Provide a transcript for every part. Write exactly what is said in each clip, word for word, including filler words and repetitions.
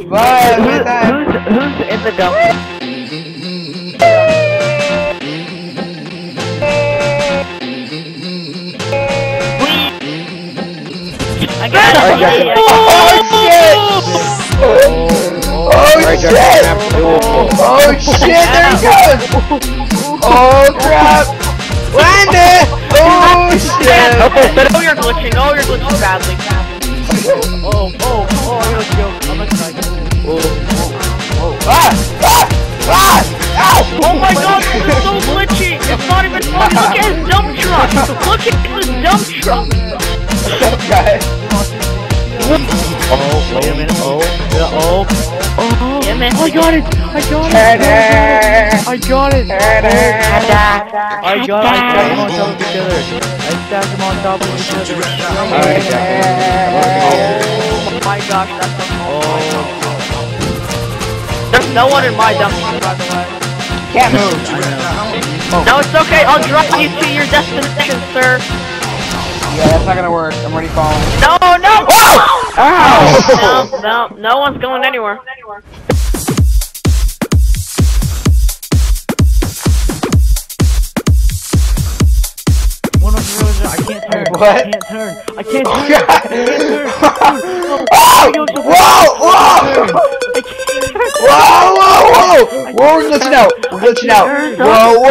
Bye. Who's, who's, who's in the dump? I got it. Oh, shit! Oh shit! Oh shit! There he goes! Oh crap! Land it! Oh shit! Okay, but oh, you're glitching. Oh, you're glitching badly. Oh, oh, oh, oh, let's go. I'm excited. Oh, oh, oh. Ah! Ah! Ah! Ow! Oh my god, this is so glitchy! It's not even funny. Look at his dump truck! Look at his dump truck! Guys. Oh, wait a minute. Oh, yeah, oh, oh, yeah, man. I got it! I got it! I got it! I got it! I stacked them on top of each other. I stacked them on top of each other. Oh my gosh, that's so cool. There's no one in my dumpster, by the way. Can't move. Oh. No, it's okay. I'll drive you to your destination, sir. Yeah, that's not gonna work. I'm already falling. No, no! Whoa! Ow! No, no, no one's going anywhere. One of the roads, I can't turn. What? I can't turn. I can't turn. Oh, I can't turn. Whoa! Whoa! Whoa! Whoa! Whoa! Whoa! Whoa! We're glitching out. We're glitching out. Whoa! Whoa!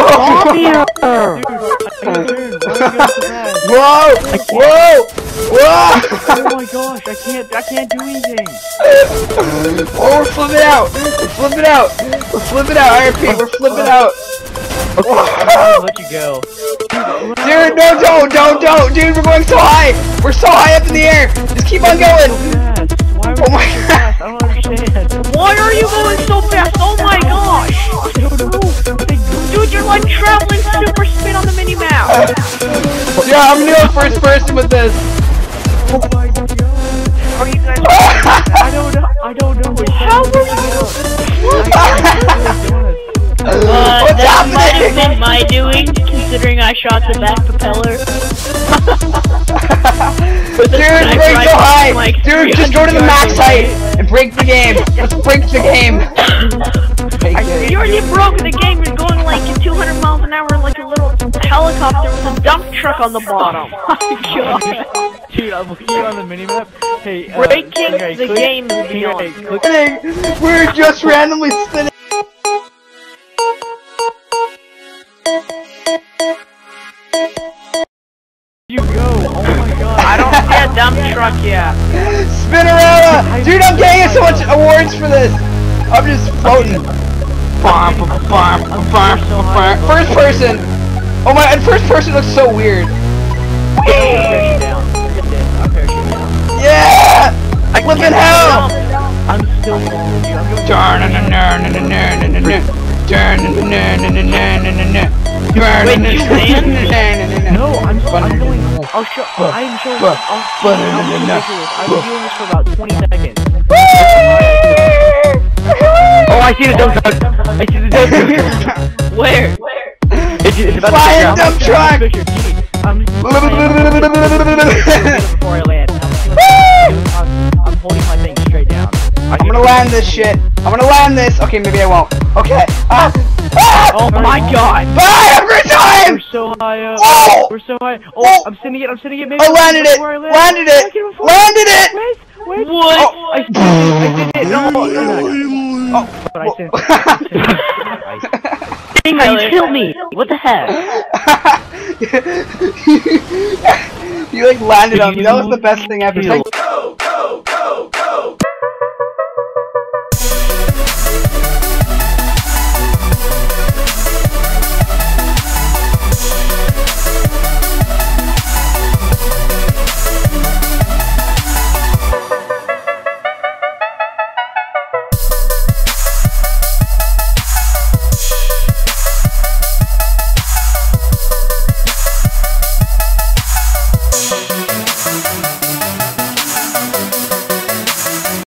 Whoa! Whoa! Whoa! Oh my gosh! I can't. I can't do anything. Oh, we're flipping out. We're flipping out. We're flipping out. I repeat, we're flipping out. Okay, I'm gonna let you go. Dude, no, don't, don't, don't, dude, we're going so high! We're so high up in the air! Just keep on going! Why Oh my god! I don't understand. Why are you going so fast? Oh my gosh! I don't know. Dude, you're like traveling super speed on the mini-map! Yeah, I'm gonna go first person with this! Oh my god. Are you guys... I don't know, I don't know. How are you... Uh, What's that happening? might have been my doing, considering I shot the back propeller. Dude, it's going so high! Like Dude, just go to the max height and break the game! Let's break the game! You already broke the game, you're going like at two hundred miles an hour like a little helicopter with a dump truck on the bottom. Oh my god. Dude, I'm looking on the minimap. Hey, uh, breaking okay, the click, game is beyond. Hey, we're just randomly spinning! You go! Oh my god! I don't see a dump truck yet. Spinnerella! Dude, I'm getting so much awards for this! I'm just floating. First person! Oh my, and first person looks so weird. Yeah! Flippin' hell! I'm still following you. Wait, you ran? No, I'm, I'm going. I'll show. I'm showing. I'll, I'll, I've been doing this for about twenty seconds. Oh, I see the dump truck. I see the dump truck. Where? Where? It's, it's about Fly to a dump truck! I'm before I land. I'm, I'm holding my thing straight down. I'm gonna land this shit. I'm gonna land this. Okay, maybe I won't. Okay. Ah! Ah! Oh my god! Bye every time! We're so high up. Oh! We're so high. Oh, Oh! I'm sending it. I'm sending it. Maybe I landed it! I land. Landed it! Landed it! Wait, wait. What? Oh, I sent it. I sent it. No, no, no. Oh. But I sent it. Stingray, you killed me. What the heck? You like landed on me. That was the best thing ever.